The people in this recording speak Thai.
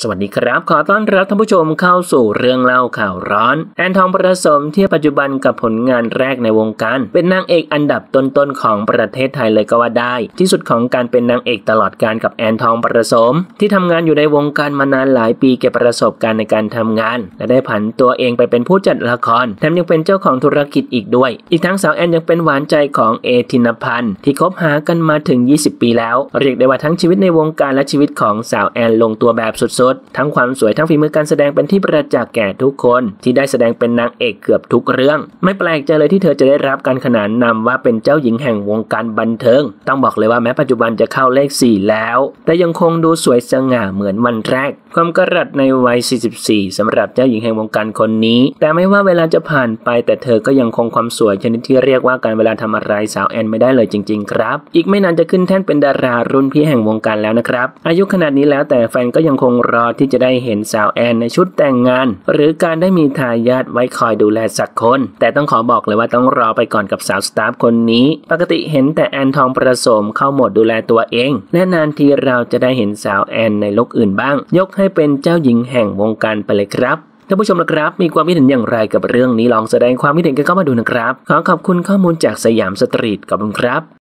สวัสดีครับขอต้อนรับท่านผู้ชมเข้าสู่เรื่องเล่าข่าวร้อนแอนทองประสมที่ปัจจุบันกับผลงานแรกในวงการเป็นนางเอกอันดับต้นๆของประเทศไทยเลยก็ว่าได้ที่สุดของการเป็นนางเอกตลอดกาลกับแอนทองประสมที่ทำงานอยู่ในวงการมานานหลายปีเก็บประสบการณ์ในการทำงานและได้ผันตัวเองไปเป็นผู้จัดละครแถมยังเป็นเจ้าของธุรกิจอีกด้วยอีกทั้งสาวแอนยังเป็นหวานใจของเอธินพันธ์ที่คบหากันมาถึง20 ปีแล้วเรียกได้ว่าทั้งชีวิตในวงการและชีวิตของสาวแอนลงตัวแบบสุดๆทั้งความสวยทั้งฝีมือการแสดงเป็นที่ประจักษ์แก่ทุกคนที่ได้แสดงเป็นนางเอกเกือบทุกเรื่องไม่แปลกใจเลยที่เธอจะได้รับการขนานนามว่าเป็นเจ้าหญิงแห่งวงการบันเทิงต้องบอกเลยว่าแม้ปัจจุบันจะเข้าเลข4แล้วแต่ยังคงดูสวยสง่าเหมือนวันแรกความกระหรัดในวัย44สำหรับเจ้าหญิงแห่งวงการคนนี้แต่ไม่ว่าเวลาจะผ่านไปแต่เธอก็ยังคงความสวยชนิดที่เรียกว่าการเวลาทำอะไรสาวแอนไม่ได้เลยจริงๆครับอีกไม่นานจะขึ้นแท่นเป็นดารารุ่นพี่แห่งวงการแล้วนะครับอายุขนาดนี้แล้วแต่แฟนก็ยังคงรอที่จะได้เห็นสาวแอนในชุดแต่งงานหรือการได้มีทายาทไว้คอยดูแลสักคนแต่ต้องขอบอกเลยว่าต้องรอไปก่อนกับสาวสตาฟคนนี้ปกติเห็นแต่แอนทองประสมเข้าโหมดดูแลตัวเองและนานทีเราจะได้เห็นสาวแอนในลุคอื่นบ้างยกให้เป็นเจ้าหญิงแห่งวงการไปเลยครับท่านผู้ชมนะครับมีความคิดเห็นอย่างไรกับเรื่องนี้ลองแสดงความคิดเห็นกันเข้ามาดูนะครับขอขอบคุณข้อมูลจากสยามสตรีทขอบคุณครับ